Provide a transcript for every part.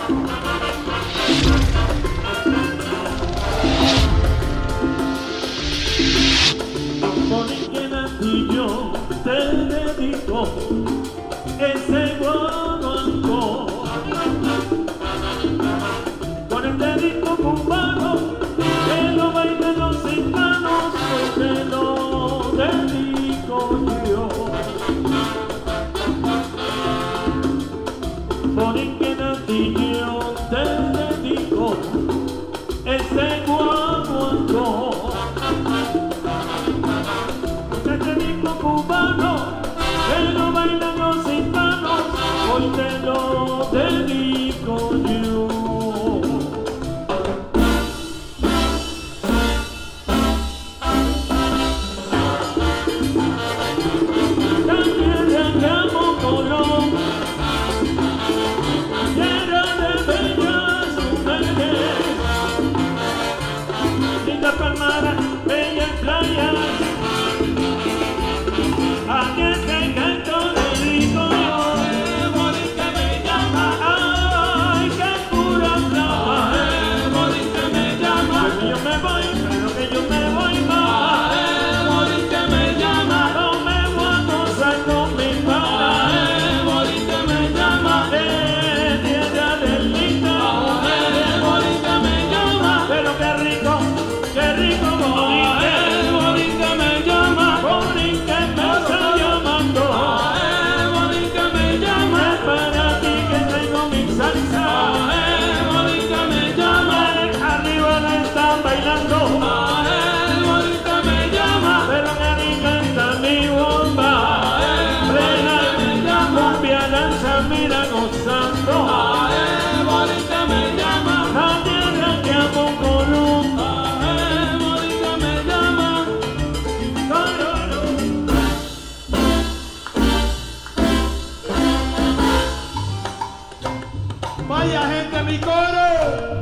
Yo te dedico ese guaguancó con el dedito cubano que lo bailan los hispanos, te lo dedico yo. Porque a ti yo te dedico ese guaguancó cubano, que lo bailan los hispanos, hoy te lo dedico yo. La tierra que amo Colón, llena de bellas mujeres, lindas palmaras, bellas playas. Aquí es que canto dedico yo, bonita me llama, ay, qué pura flama, bonita me llama, que yo me voy, pero que yo me voy más, bonita me llama, no me voy a gozar con mi pana, bonita me llama, tierra del lindo, bonita me llama, pero qué rico bonita me llama, bonita me está llamando, bonita me llama, es para ti que traigo mi salsa, bonita me llama, arriba la están bailando, bonita me llama, pero que me encanta mi bomba, plena me llama, cumbia lanza, mira gozando, bonita me llama, la tierra que amo Colón. Vaya gente, mi coro.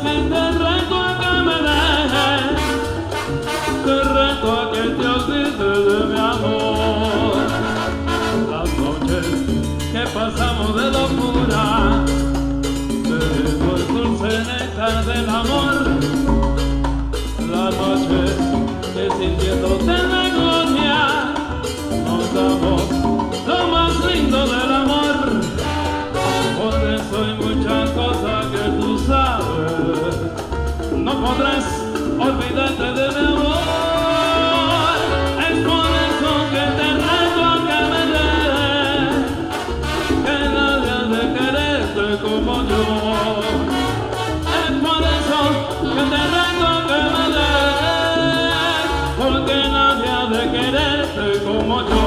te reto a que me dejes, te reto a que te olvides de mi amor. Las noches que pasamos de locura, bebiendo el dulce néctar del amor, la noche que sintiéndote en la gloria nos damos lo más lindo del amor. Por eso hay muchas cosas que tú sabes, no podrás olvidarte de mi amor. Es por eso que te reto a que me dejes, que nadie ha de quererte como yo. Es por eso que te reto a que me dejes, porque nadie ha de quererte como yo.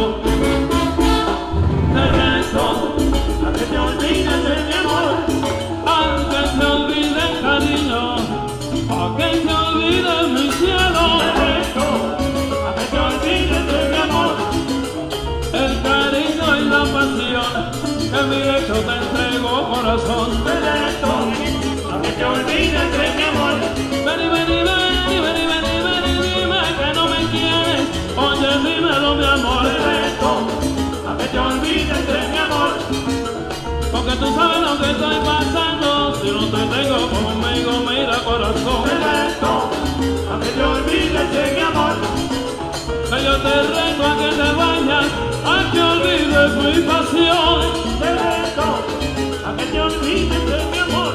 Te reto a que te olvides de mi amor, a que te olvides, cariño, a que te olvides, mi cielo. Te reto a que te olvides de mi amor, el cariño y la pasión que mi lecho te entrego, corazón. Te reto a que te olvides de mi amor. Vení, vení, vení, vení, vení, vení, dime que no me quieres, oye, dímelo, mi amor. Te reto a que te olvides de mi amor, porque tú sabes lo que estoy pasando si no te tengo conmigo, mira, corazón. Te reto a que te olvides de mi amor, que yo te reto a que te vayas, a que olvides mi pasión. Te reto a que te olvides de mi amor.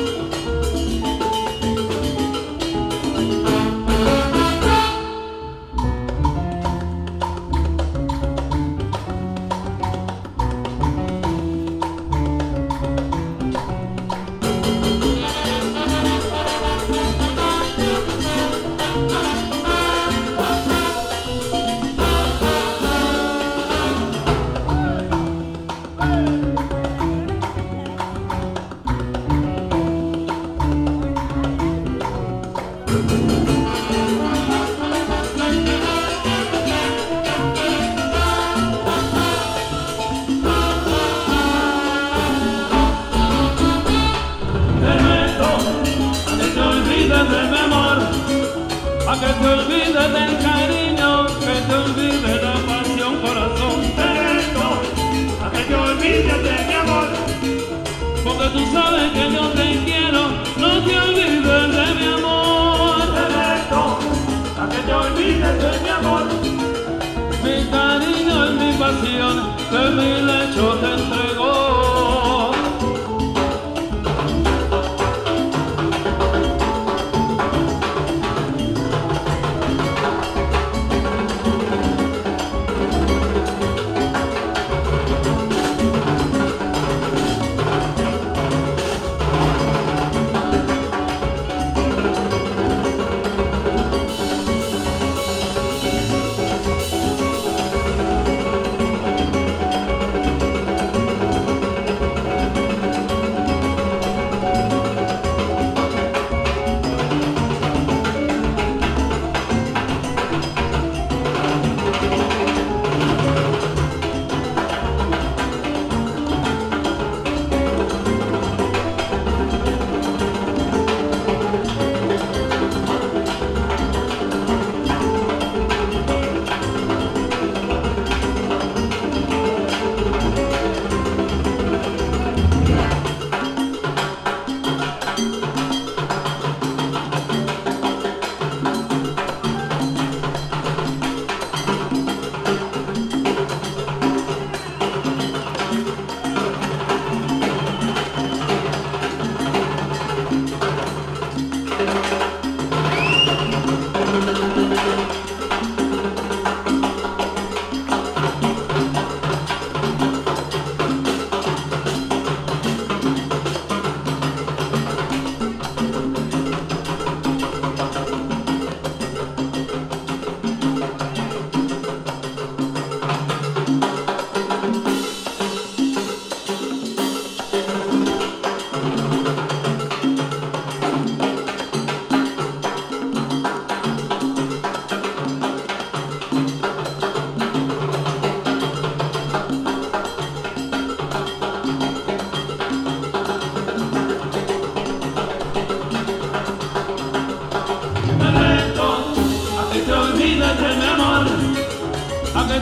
A que te olvides del cariño, que te olvides la pasión, corazón. Te reto a que te olvides de mi amor, porque tú sabes que yo te quiero, no te olvides de mi amor. Te reto a que te olvides de mi amor, mi cariño y mi pasión que mi lecho te entregó.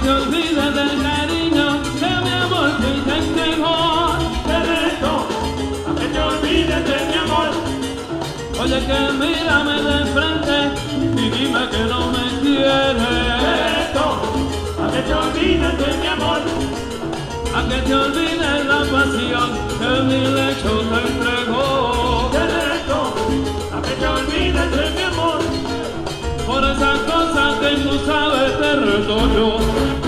te olvides del cariño que mi amor te entregó. Te reto a que te olvides de mi amor. Oye, que mírame de frente y dime que no me Te quieres. reto a que te olvides de mi amor. A que te olvides la pasión que mi lecho te entregó. Te reto a que te olvides de mi amor. Por esas cosas que tú sabes te reto yo.